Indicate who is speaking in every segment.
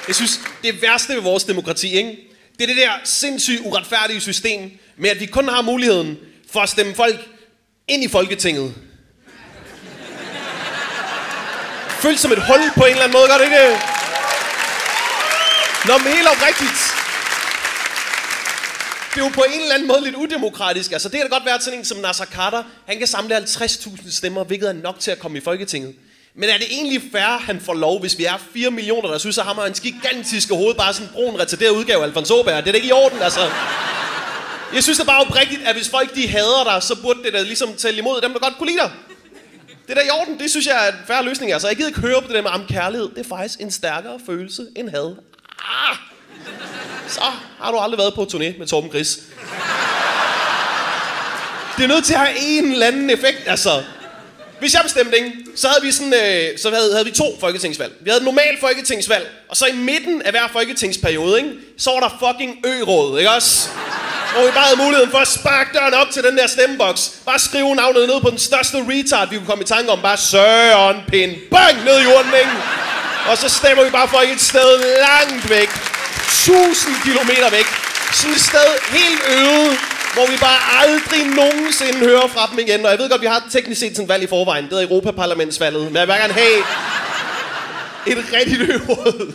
Speaker 1: Jeg synes, det værste ved vores demokrati, ikke? Det er det der sindssygt uretfærdige system, med at vi kun har muligheden for at stemme folk ind i Folketinget. Føles som et hul på en eller anden måde, gør det ikke? Nå, men helt oprigtigt. Det er jo på en eller anden måde lidt udemokratisk. Altså, det kan da godt være, at sådan en som Naser Khader, han kan samle 50.000 stemmer, hvilket er nok til at komme i Folketinget. Men er det egentlig fair, at han får lov, hvis vi er 4 millioner, der synes, at ham har en gigantiske hoved, bare sådan en brun retarderet udgave af Alfons Åberg? Det er da ikke i orden, altså. Jeg synes da bare oprigtigt, at hvis folk de hader dig, så burde det da ligesom tælle imod dem, der godt kunne lide dig. Det er da i orden, det synes jeg er en fair løsning. Altså, jeg gider ikke høre på det der med kærlighed. Det er faktisk en stærkere følelse end had. Så har du aldrig været på turné med Torben Chris. Det er nødt til at have en eller anden effekt, altså. Hvis jeg bestemte, ikke, så havde vi sådan, havde vi 2 folketingsvalg. Vi havde et normalt folketingsvalg, og så i midten af hver folketingsperiode, ikke, så var der fucking ø-råd, ikke også? Hvor vi bare havde muligheden for at sparke døren op til den der stemmeboks. Bare skrive navnet ned på den største retard, vi kunne komme i tanke om. Bare Søren Pind. Bang! Ned i jorden, ikke? Og så stemmer vi bare for et sted langt væk. 1000 kilometer væk. Sådan et sted helt øde, hvor vi bare aldrig nogensinde hører fra dem igen. Og jeg ved godt, vi har teknisk set sådan et valg i forvejen. Det er Europaparlamentsvalget. Men jeg vil bare gerne have et rigtigt ø-råd.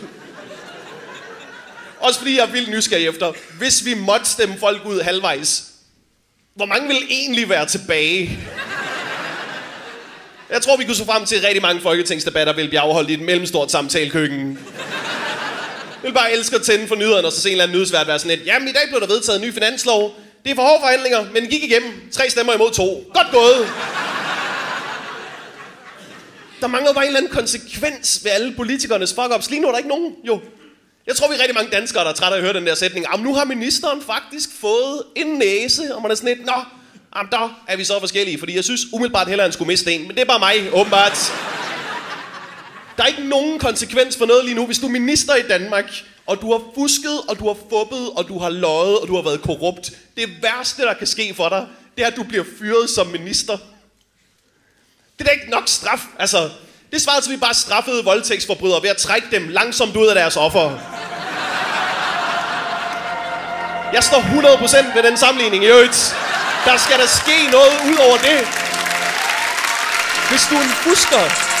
Speaker 1: Også fordi jeg er vildt nysgerrig efter, hvis vi måtte stemme folk ud halvvejs, hvor mange vil egentlig være tilbage? Jeg tror, vi kunne så frem til rigtig mange folketingsdebatter, vil blive afholdt i et mellemstort samtalekøkken. Jeg vil bare elske at tænde for nyhederne, og så se en eller anden nyhedsvært være sådan lidt, jamen i dag blev der vedtaget en ny finanslov. Det er for hårde forhandlinger, men den gik igennem. 3 stemmer imod 2. Godt gået! Der mangler bare en eller anden konsekvens ved alle politikernes fuck-ups. Lige nu er der ikke nogen, jo. Jeg tror, vi er rigtig mange danskere, der er trætte af at høre den der sætning. Nu har ministeren faktisk fået en næse, og man er sådan lidt, der er vi så forskellige, fordi jeg synes umiddelbart hellere, han skulle miste en. Men det er bare mig, åbenbart. Der er ikke nogen konsekvens for noget lige nu, hvis du er minister i Danmark, og du har fusket, og du har fuppet, og du har løjet, og du har været korrupt. Det værste, der kan ske for dig, det er, at du bliver fyret som minister. Det er da ikke nok straf, altså. Det svarer til, at vi bare straffede voldtægtsforbrydere ved at trække dem langsomt ud af deres offer. Jeg står 100% ved den sammenligning i øvrigt. Der skal der ske noget ud over det. Hvis du er en fusker,